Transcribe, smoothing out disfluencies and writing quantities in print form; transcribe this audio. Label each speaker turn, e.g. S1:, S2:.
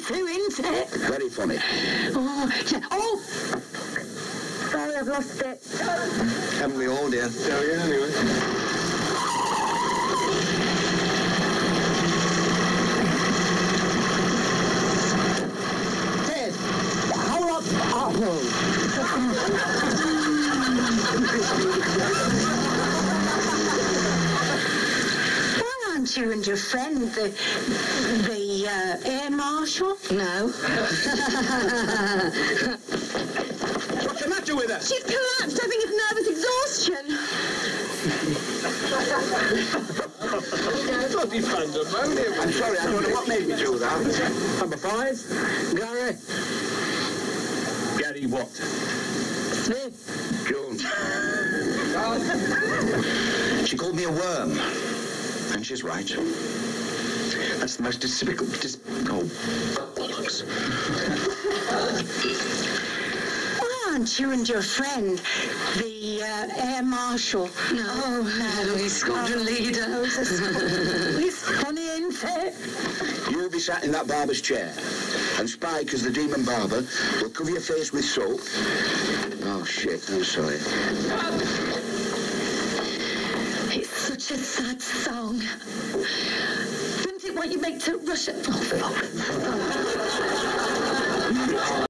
S1: too, isn't it?
S2: Very funny.
S1: Oh, yeah. Oh! Sorry, I've lost it.
S2: Haven't we all, dear?
S3: Oh, yeah, anyway.
S1: Ted, hold up. Why aren't you and your friend the air marshal? No.
S2: What's the matter with her?
S1: She's collapsed. I think it's nervous exhaustion.
S3: Bloody pandemonium.
S2: I'm sorry, I don't know what made me do that.
S3: Number 5, Gary. Gary what?
S1: Smith.
S2: June. She called me a worm. And she's right. That's the most despicable... Oh, bollocks.
S1: Why aren't you and your friend the air marshal? No. Oh, no, he's squadron leader. It's funny, isn't it?
S2: You'll be sat in that barber's chair. And Spike, as the demon barber, will cover your face with soap. Oh, shit, I'm sorry.
S1: It's such a sad song. Wouldn't it want you make to Russia? Oh, fuck.